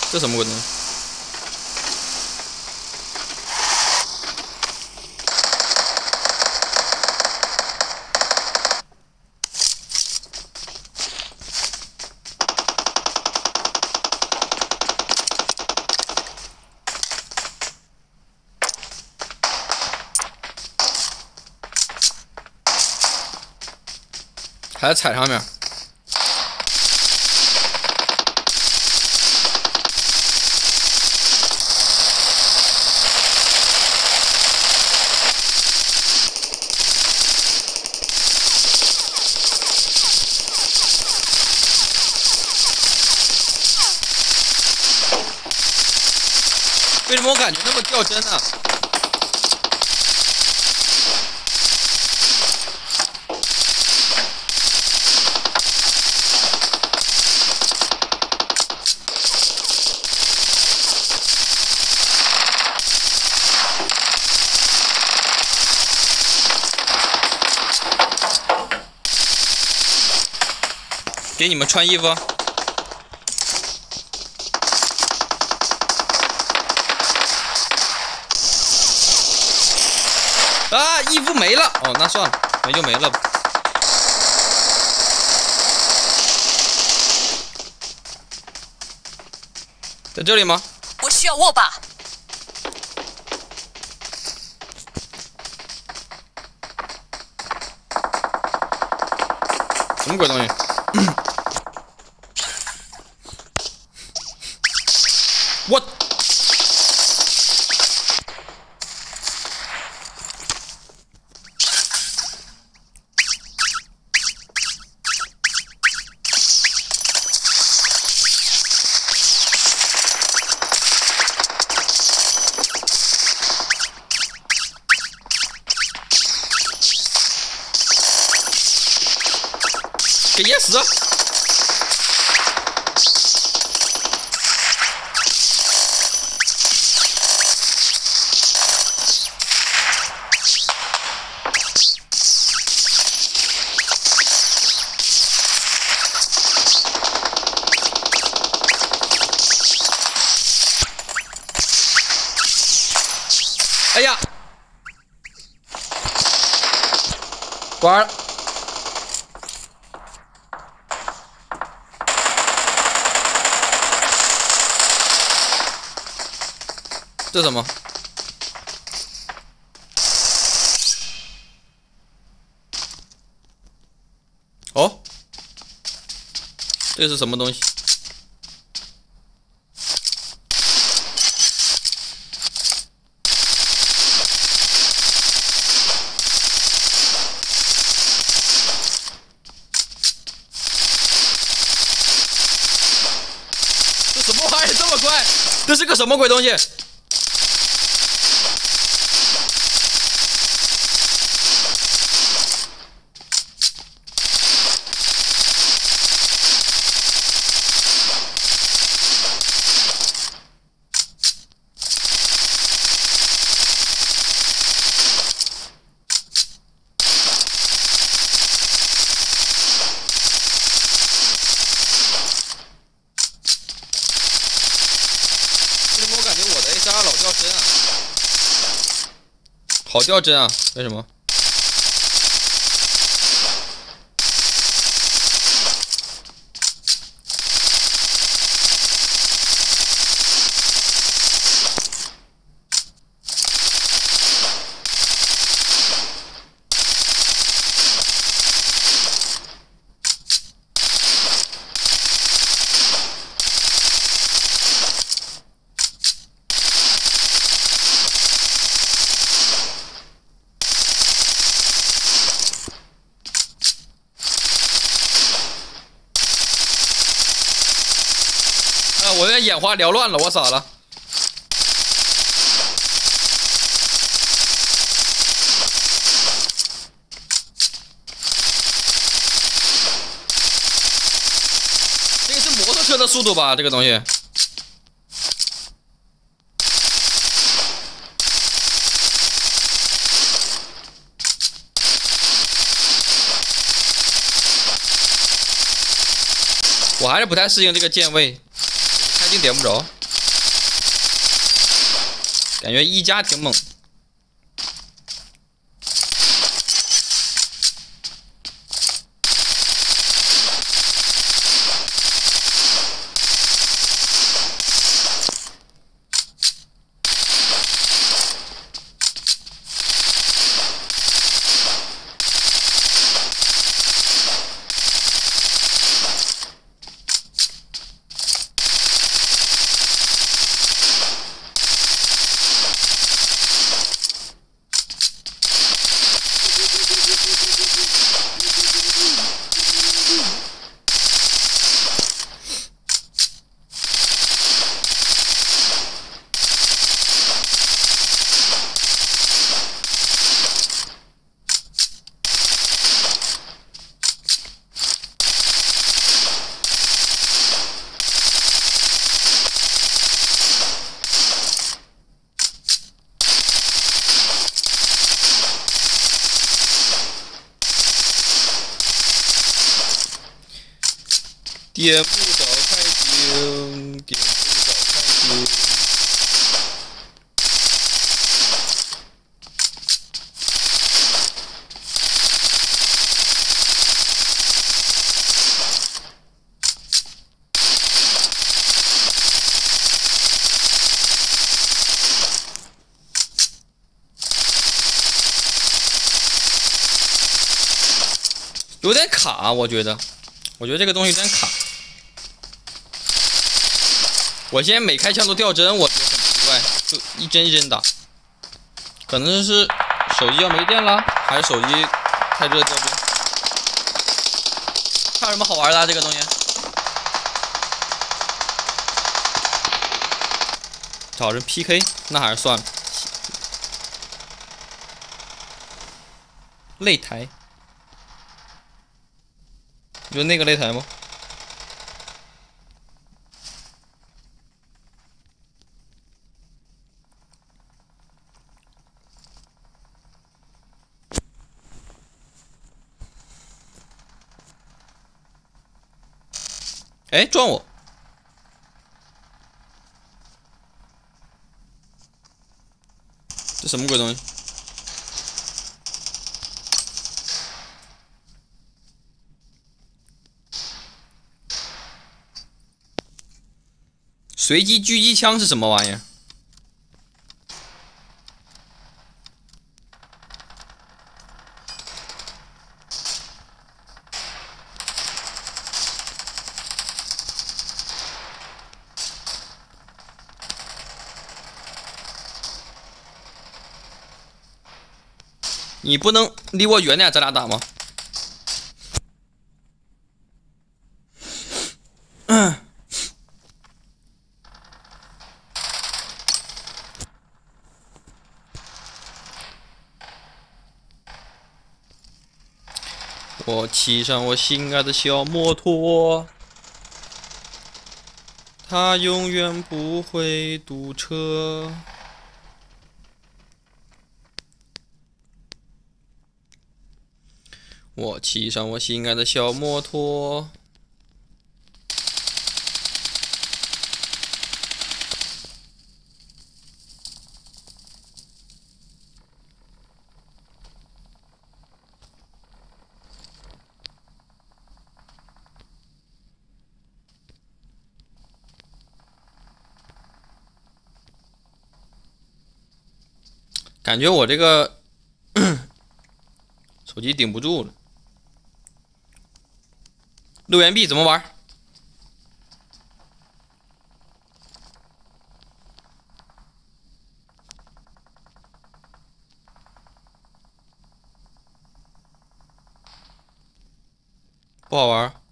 这什么鬼东西？还在踩上面。 为什么我感觉那么掉帧呢？给你们穿衣服。 啊，衣服没了哦，那算了，没就没了吧。在这里吗？ 我需要握把。 什么鬼东西？我。 给噎死！哎呀，完了！ 这什么？哦，这是什么东西？这什么玩意？这么快？这是个什么鬼东西？ 我感觉我的 AR 老掉帧啊，好掉帧啊！为什么？我的眼花缭乱了，我傻了。这个是摩托车的速度吧？这个东西。我还是不太适应这个键位，开镜点不着。 感觉一加挺猛。点不着开镜，点不着开镜。有点卡，我觉得这个东西有点卡。我现在每开枪都掉针，我觉得很奇怪，就一针一针打，可能是手机要没电了，还是手机太热掉针？还有什么好玩的、这个东西？找人 PK， 那还是算了。擂台，你说那个擂台吗？哎，撞我！这什么鬼东西？随机狙击枪是什么玩意儿？你不能离我远点，咱俩打吗？我骑上我心爱的小摩托，它永远不会堵车。我骑上我心爱的小摩托。感觉我这个手机顶不住了。6元币怎么玩？不好玩。